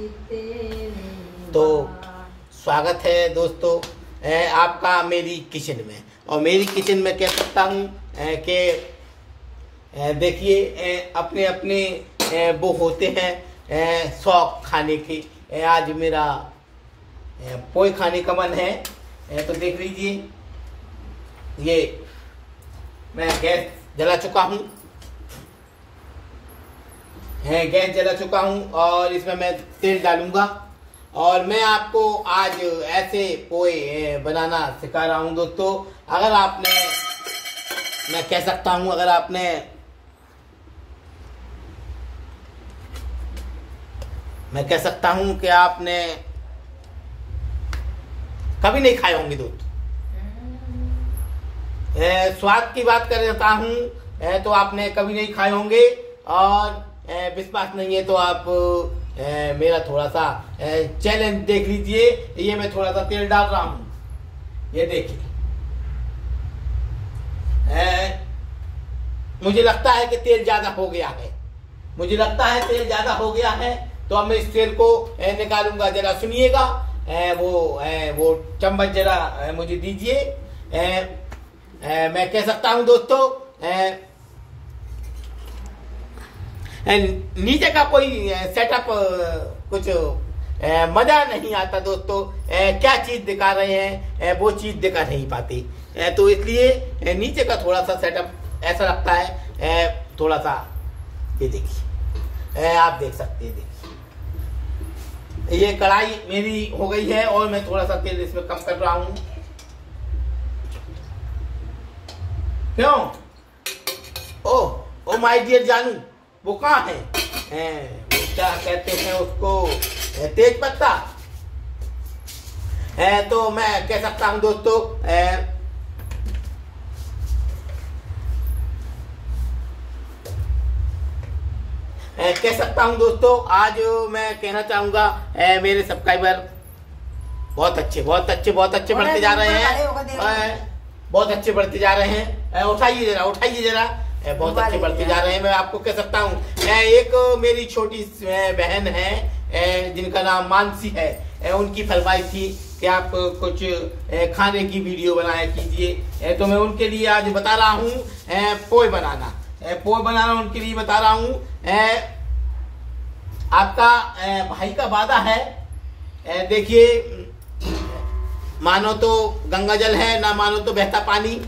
तो स्वागत है दोस्तों आपका मेरी किचन में। और मेरी किचन में कह सकता हूँ कि देखिए अपने अपने वो होते हैं शौक खाने के। आज मेरा पोहे खाने का मन है तो देख लीजिए ये मैं गैस जला चुका हूँ और इसमें मैं तेल डालूंगा। और मैं आपको आज ऐसे पोहे बनाना सिखा रहा हूँ दोस्तों। अगर आपने मैं कह सकता हूँ अगर आपने मैं कह सकता हूँ कि आपने कभी नहीं खाए होंगे दोस्तों। स्वाद की बात कर देता हूँ तो आपने कभी नहीं खाए होंगे। और विश्वास नहीं है तो आप मेरा थोड़ा सा चैलेंज देख लीजिए। ये मैं थोड़ा सा तेल डाल रहा हूँ, ये देखिए। मुझे लगता है कि तेल ज्यादा हो गया है, तो अब मैं इस तेल को निकालूंगा। जरा सुनिएगा, वो चम्मच जरा मुझे दीजिए। मैं कह सकता हूँ दोस्तों नीचे का कोई सेटअप कुछ मजा नहीं आता दोस्तों। क्या चीज दिखा रहे हैं वो चीज दिखा नहीं पाती, तो इसलिए नीचे का थोड़ा सा सेटअप ऐसा लगता है थोड़ा सा। ये देखिए आप देख सकते हैं, देखिए ये कढ़ाई मेरी हो गई है और मैं थोड़ा सा तेल इसमें कम कर रहा हूं। क्यों? ओ माय डियर जानू, वो कहाँ है? वो क्या कहते हैं उसको, तेज पत्ता। तो मैं कह सकता हूं दोस्तों आज मैं कहना चाहूंगा मेरे सब्सक्राइबर बहुत अच्छे बढ़ते जा रहे हैं। बहुत अच्छे बढ़ते जा रहे हैं। उठाइए जरा बहुत अच्छे बढ़ते जा रहे हैं। मैं आपको कह सकता हूँ एक मेरी छोटी बहन है जिनका नाम मानसी है। उनकी फरमाइश थी कि आप कुछ खाने की वीडियो बनाया कीजिए, तो मैं उनके लिए आज बता रहा हूँ पोहे बनाना उनके लिए बता रहा हूँ। आपका भाई का वादा है, देखिए मानो तो गंगा जल है, ना मानो तो बहता पानी।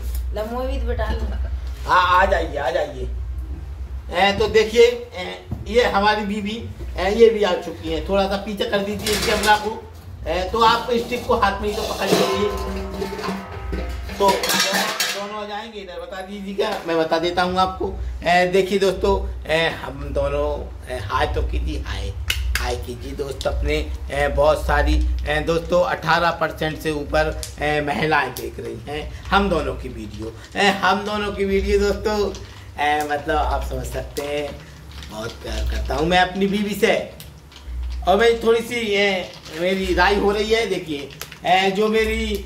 हाँ आ जाइए। तो देखिए ये हमारी बीवी ये भी आ चुकी है। थोड़ा सा पीछे कर दीजिए कैमरा को, तो आप स्टिक को हाथ में ही तो पकड़ लीजिए, तो दोनों आ जाएंगे इधर। बता दीजिएगा, मैं बता देता हूँ आपको। देखिए दोस्तों हम दोनों हाय तो कीजिए, हाय कीजिए दोस्त अपने। बहुत सारी दोस्तों 18% से ऊपर महिलाएं देख रही हैं हम दोनों की वीडियो दोस्तों। मतलब आप समझ सकते हैं बहुत प्यार करता हूं मैं अपनी बीवी से। और मैं थोड़ी सी मेरी राय हो रही है। देखिए जो मेरी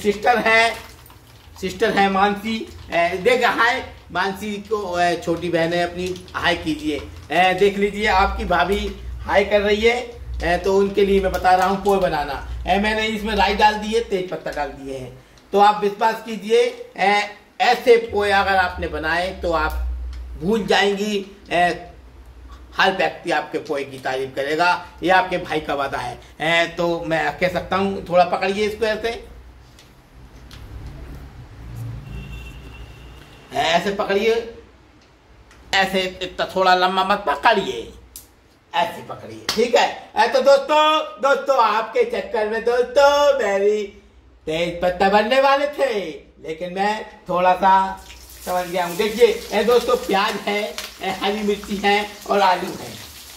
सिस्टर है मानसी, देख हाय मानसी को, छोटी बहन है अपनी, हाय कीजिए। देख लीजिए आपकी भाभी हाय कर रही है। तो उनके लिए मैं बता रहा हूँ पोहे बनाना। मैंने इसमें राई डाल दी है, तेज पत्ता डाल दिए हैं। तो आप विश्वास कीजिए ऐसे पोहे अगर आपने बनाए तो आप भूल जाएंगी। हर व्यक्ति आपके पोहे की तारीफ करेगा, ये आपके भाई का वादा है। तो मैं कह सकता हूँ थोड़ा पकड़िए इसको, ऐसे पकड़िए, ऐसे इतना थोड़ा लंबा मत पकड़िए, ऐसे पकड़िए, ठीक है। तो दोस्तों आपके चक्कर में दोस्तों मेरी तेज पत्ता बनने वाले थे, लेकिन मैं थोड़ा सा समझ गया हूँ। देखिए दोस्तों प्याज है, हरी मिर्ची है और आलू है।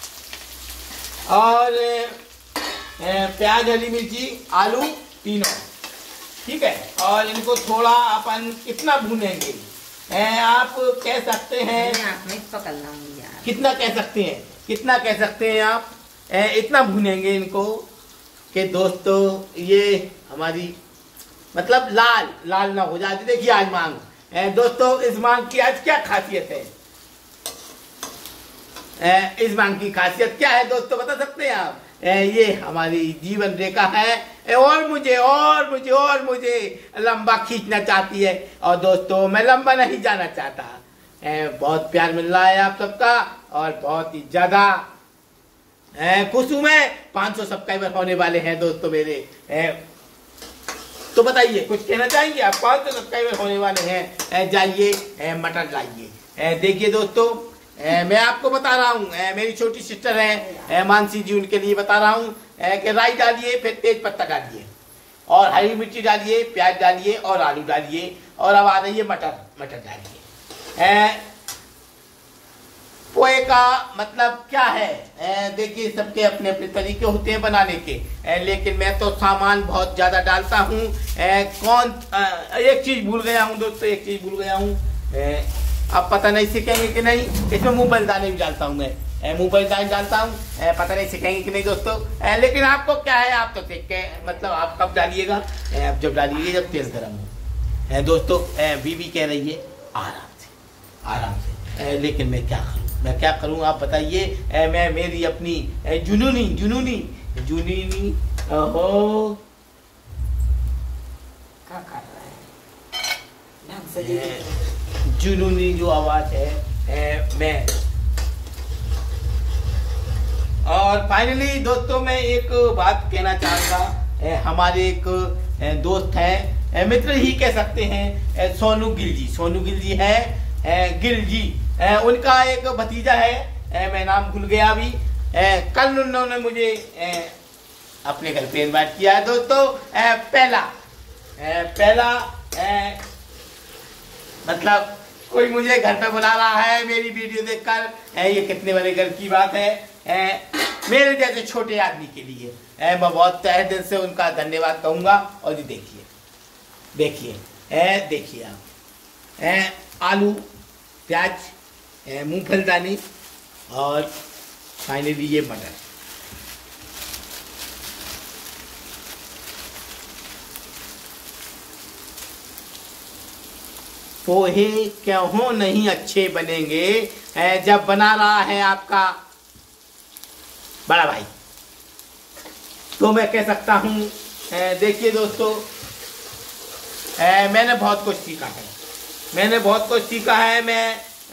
और प्याज, हरी मिर्ची, आलू तीनों, ठीक है। और इनको थोड़ा अपन कितना भूनेंगे आप कह सकते हैं, कितना कह सकते हैं आप, इतना भूनेंगे इनको कि दोस्तों ये हमारी मतलब लाल ना हो जाती। देखिए आज मांग दोस्तों, इस मांग की आज क्या खासियत है। इस बांग की खासियत क्या है दोस्तों, बता सकते हैं आप? ये हमारी जीवन रेखा है और मुझे लंबा खींचना चाहती है। और दोस्तों मैं लंबा नहीं जाना चाहता। बहुत प्यार मिल रहा है आप सबका और बहुत ही ज्यादा खुश हूं मैं। 500 सब्सक्राइबर होने वाले हैं दोस्तों मेरे। तो बताइए कुछ कहना चाहेंगे आप? 500 सब्सक्राइबर होने वाले हैं। जाइए मटन लाइए। देखिए दोस्तों मैं आपको बता रहा हूँ, मेरी छोटी सिस्टर है मानसी जी, उनके लिए बता रहा हूँ कि राई डालिए, फिर तेज पत्ता डालिए और हरी मिर्ची डालिए, प्याज डालिए और आलू डालिए और अब आ रही है मटर डालिए। पोहे का मतलब क्या है? देखिए सबके अपने अपने तरीके होते हैं बनाने के, लेकिन मैं तो सामान बहुत ज्यादा डालता हूँ। एक चीज भूल गया हूँ दोस्तों, एक चीज भूल गया हूँ। अब पता नहीं सीखेंगे कि नहीं, इसमें मूंगफली दाने भी डालता हूँ मैं, मूंगफली दाने डालता हूँ। पता नहीं सीखेंगे कि नहीं दोस्तों, लेकिन आपको क्या है, आप तो देख के मतलब आप कब डालिएगा? आप जब डालिएगा जब तेल गर्म हो। दोस्तों बीवी कह रही है आराम से, लेकिन मैं क्या करूँ आप बताइए? मैं मेरी अपनी जुनूनी ओहो क्या कर रहा है, जुनूनी जो आवाज है मैं। और फाइनली दोस्तों मैं एक बात कहना चाहूंगा। हमारे एक दोस्त है, मित्र ही कह सकते हैं, सोनू गिल जी है, गिल जी। उनका एक भतीजा है, मैं नाम भूल गया अभी। कल उन्होंने मुझे अपने घर पे इनवाइट किया है दोस्तों। पहला मतलब कोई मुझे घर पे बुला रहा है मेरी वीडियो देखकर। ये कितने बड़े घर की बात है मेरे जैसे छोटे आदमी के लिए। मैं बहुत तहे दिल से उनका धन्यवाद कहूंगा। और ये देखिए आप आलू, प्याज, मूंगफली दानी और फाइनली ये मटर। पोहे क्यों नहीं अच्छे बनेंगे जब बना रहा है आपका बड़ा भाई। तो मैं कह सकता हूँ देखिए दोस्तों मैंने बहुत कुछ सीखा है। मैं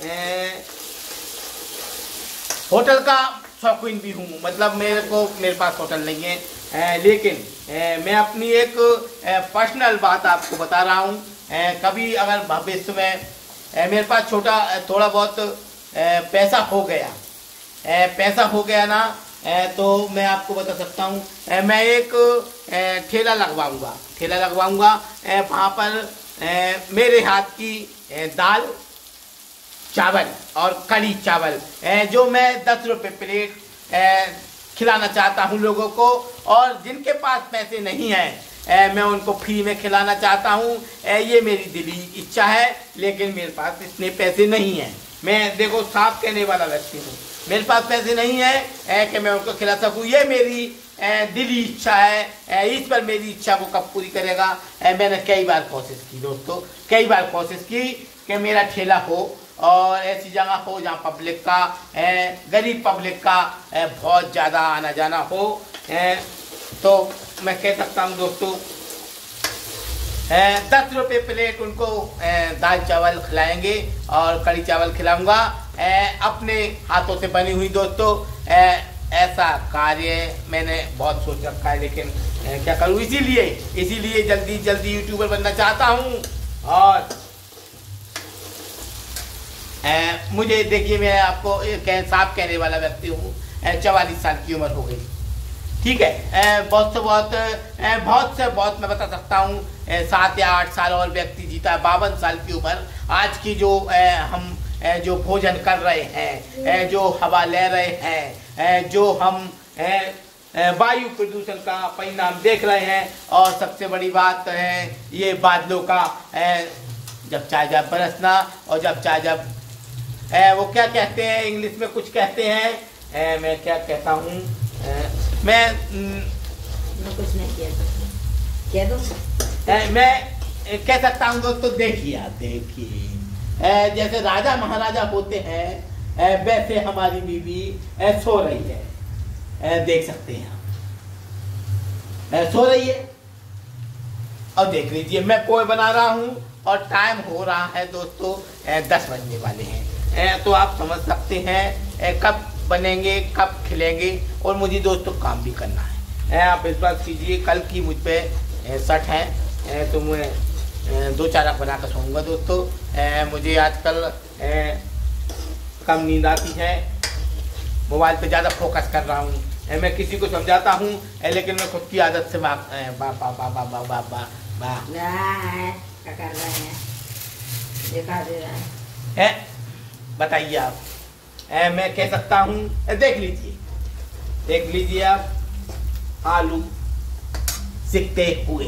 होटल का शौकीन भी हूँ, मतलब मेरे पास होटल नहीं है, लेकिन मैं अपनी एक पर्सनल बात आपको बता रहा हूँ। कभी अगर भविष्य में मेरे पास थोड़ा बहुत पैसा हो गया ना, तो मैं आपको बता सकता हूँ मैं एक ठेला लगवाऊंगा। वहाँ पर मेरे हाथ की दाल चावल और कड़ी चावल जो मैं 10 रुपये प्लेट खिलाना चाहता हूँ लोगों को। और जिनके पास पैसे नहीं हैं मैं उनको फ्री में खिलाना चाहता हूँ। ये मेरी दिली इच्छा है, लेकिन मेरे पास इतने पैसे नहीं हैं। मैं देखो साफ कहने वाला व्यक्ति हूँ, मेरे पास पैसे नहीं है कि मैं उनको खिला सकूँ। ये मेरी दिली इच्छा है। इस पर मेरी इच्छा को कब पूरी करेगा? मैंने कई बार कोशिश की दोस्तों, कि मेरा ठेला हो और ऐसी जगह हो जहाँ पब्लिक का गरीब पब्लिक का बहुत ज़्यादा आना जाना हो। तो मैं कह सकता हूँ दोस्तों 10 रुपये प्लेट उनको दाल चावल खिलाएंगे और कड़ी चावल खिलाऊंगा अपने हाथों से बनी हुई। दोस्तों ऐसा कार्य मैंने बहुत सोच रखा है, लेकिन क्या करूँ, इसीलिए जल्दी यूट्यूबर बनना चाहता हूँ। और मुझे देखिए, मैं आपको साफ कहने वाला व्यक्ति हूँ। 44 साल की उम्र हो गई, ठीक है। बहुत से बहुत मैं बता सकता हूँ 7 या 8 साल और व्यक्ति जीता है 52 साल की उम्र। आज की जो हम जो भोजन कर रहे हैं, जो हवा ले रहे हैं, जो हम वायु प्रदूषण का परिणाम देख रहे हैं, और सबसे बड़ी बात है ये बादलों का जब चाहे बरसना, और जब चाहे वो क्या कहते हैं इंग्लिश में कुछ कहते हैं, मैं क्या कहता हूँ, मैं कुछ नहीं कह दो। मैं कह सकता हूँ दोस्तों, देखिए जैसे राजा महाराजा होते हैं वैसे हमारी बीवी सो रही है। देख सकते हैं आप, सो रही है। और देख लीजिए मैं पोहे बना रहा हूँ और टाइम हो रहा है दोस्तों 10 बजने वाले हैं। तो आप समझ सकते हैं कब बनेंगे, कब खिलेंगे, और मुझे दोस्तों काम भी करना है। आप विश्वास कीजिए, कल की मुझ पे शर्ट है, तो मैं 2-4 बना कर सोऊंगा दोस्तों। मुझे आजकल कम नींद आती है, मोबाइल पे ज़्यादा फोकस कर रहा हूँ। मैं किसी को समझाता हूँ लेकिन मैं खुद की आदत से क्या कर रहे हैं, दिखा दे रहा है। बताइए आप, मैं कह सकता हूँ, देख लीजिए आप, आलू सिकते हुए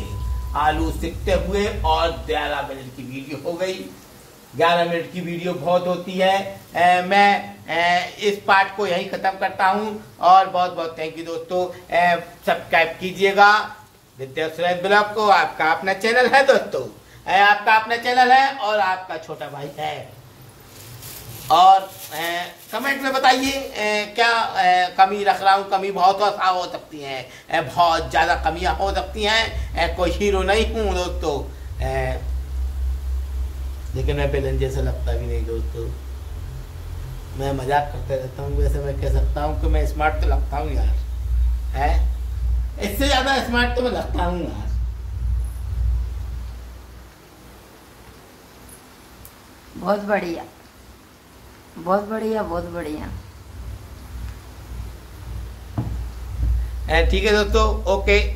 और 11 मिनट की वीडियो हो गई। 11 मिनट की वीडियो बहुत होती है। मैं इस पार्ट को यहीं ख़त्म करता हूँ और बहुत बहुत थैंक यू दोस्तों। सब्सक्राइब कीजिएगा विद्या सुरेश ब्लॉग को। आपका अपना चैनल है दोस्तों, आपका अपना चैनल है और आपका छोटा भाई है। और कमेंट में बताइए क्या कमी रख रहा हूँ। कमी बहुत हो सकती है, बहुत ज़्यादा कमियाँ हो सकती हैं। कोई हीरो नहीं हूँ दोस्तों, लेकिन मैं विलन जैसा लगता भी नहीं दोस्तों। मैं मजाक करते रहता हूँ। वैसे मैं कह सकता हूँ कि मैं स्मार्ट तो लगता हूँ यार, है इससे ज़्यादा स्मार्ट तो मैं लगता हूँ यार। बहुत बढ़िया, बहुत बढ़िया, बहुत बढ़िया। ठीक है दोस्तों, ओके।